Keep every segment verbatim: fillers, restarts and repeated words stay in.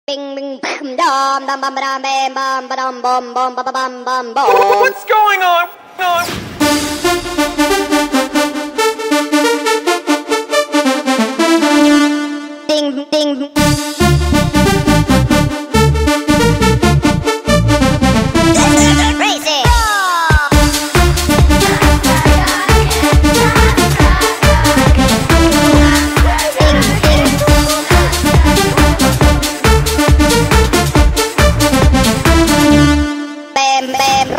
Bing bing bam dum dum bum bam bam bum bum bum bum bum bum bum bum. What's going on? on? Ding ding. Crazy. Bam bam.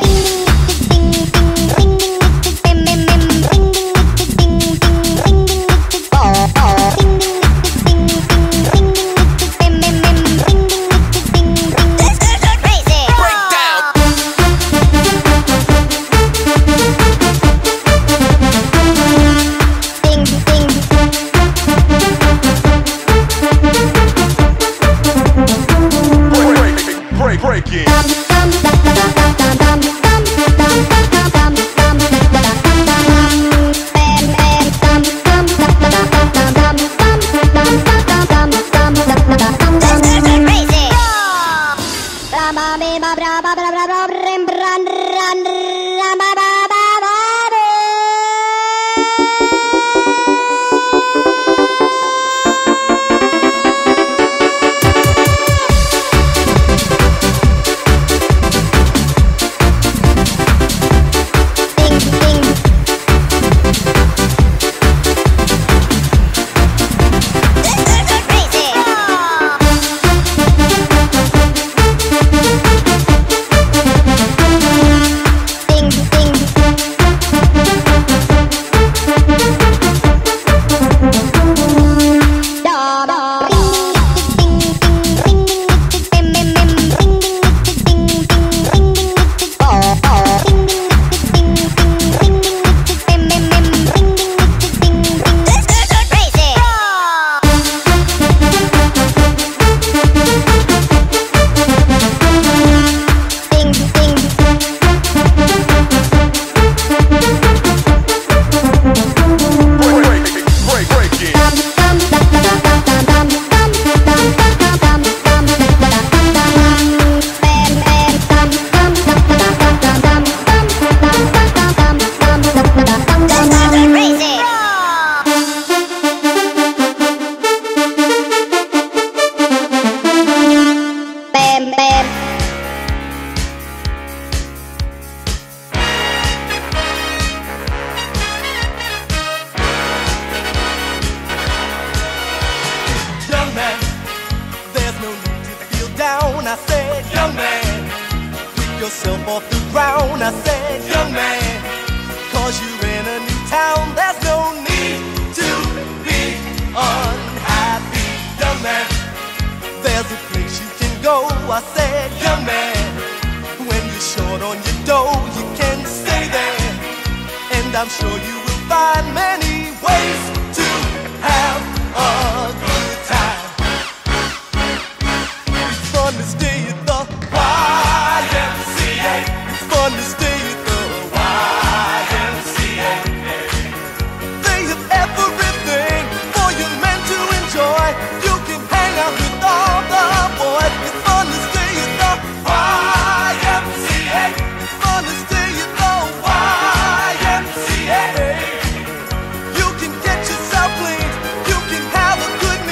Break, break it. I said, young man, pick yourself off the ground. I said, young man, cause you're in a new town. There's no need to be unhappy, young man. There's a place you can go. I said, young man, when you're short on your dough, you can stay there. And I'm sure you will find many ways to have a good time. It's fun to stay at the Y M C A. It's fun to stay at the Y M C A. They have everything for you men to enjoy. You can hang out with all the boys. It's fun to stay at the Y M C A. It's fun to stay at the Y M C A. You can get yourself clean. You can have a good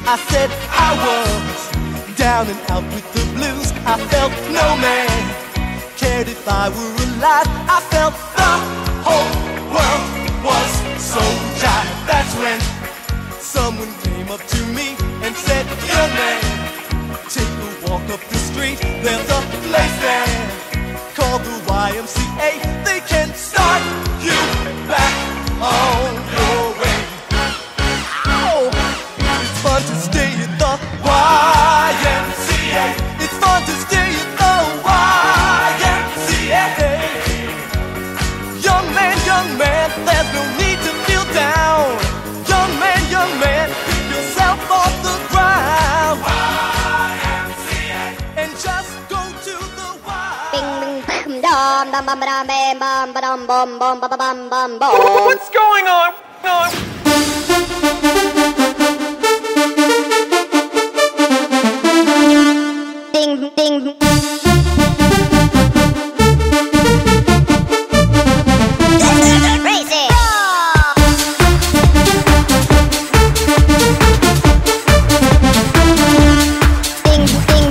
I said I was down and out with the blues. I felt no man cared if I were alive. I felt the whole world was so tired. That's when someone came up to me and said, young man, take a walk up the street. There's a place there called the Y M C A. They can start you back on your way. Oh, it's fun to stay at the Y M C A. It's fun to stay at the Y M C A. Young man, young man, there's no need to feel down. Young man, young man, pick yourself off the ground. Y M C A. And just go to the Y. Bing bing dum dum bum dum bam bum bum bum bum bum bum bum bum. What's going on? on? Ding ding. Crazy. Ding ding.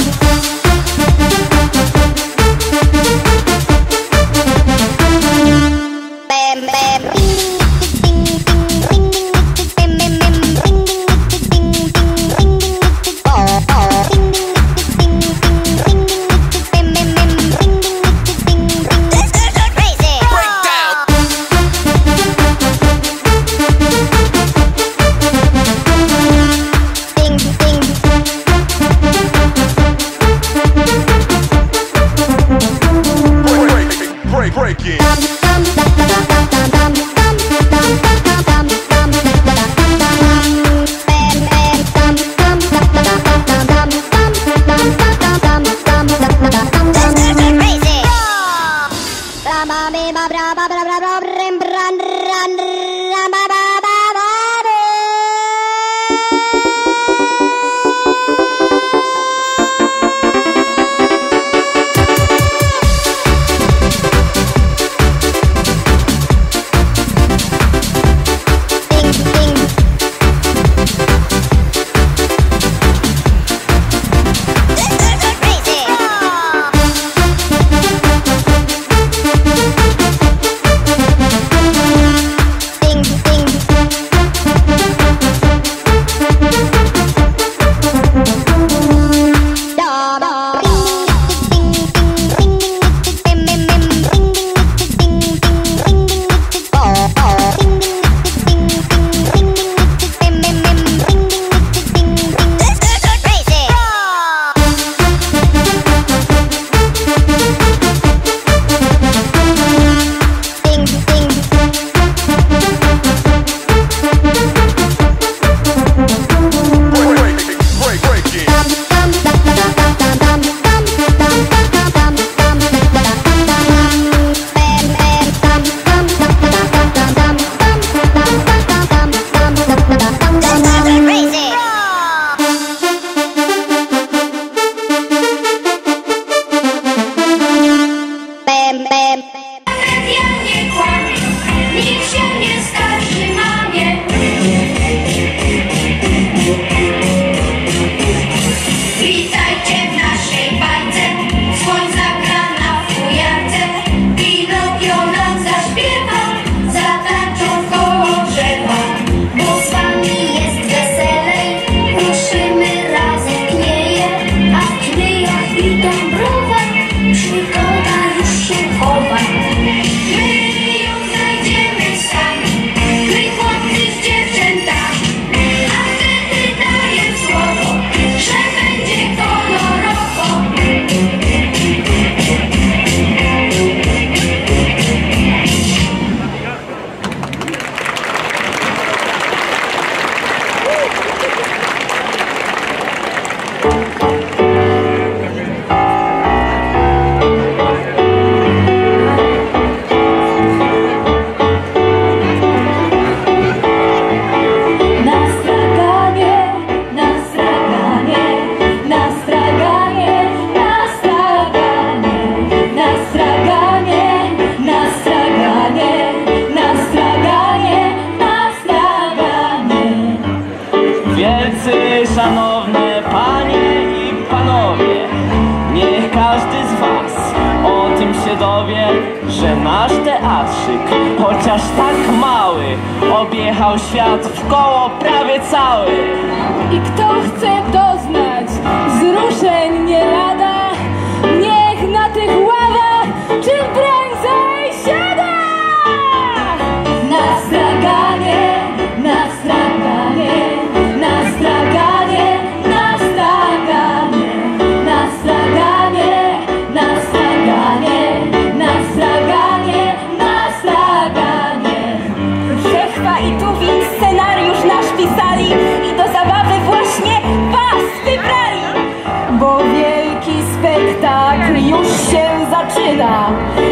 Bam bam. Ding ding ding ding. Bam bam bam. Ding ding ding ding ding. Oh oh. Ding ding ding ding ding. Bam bam bam. Ding ding ding ding. Crazy. Breakdown. Ding ding. Break, break, breaking. każdy z was o tym się dowie, że nasz teatrzyk, chociaż tak mały, objechał świat w koło prawie cały. I kto chce doznać wzruszeń nie lada, niech na tych ławach czym prędzej siada! Na straganie, na straganie, na straganie, na straganie, na straganie, na straganie, na straganie, na straganie. Brzechwa i Tuwim scenariusz nasz pisali i do zabawy właśnie was wybrali. Bo wielki spektakl już się zaczyna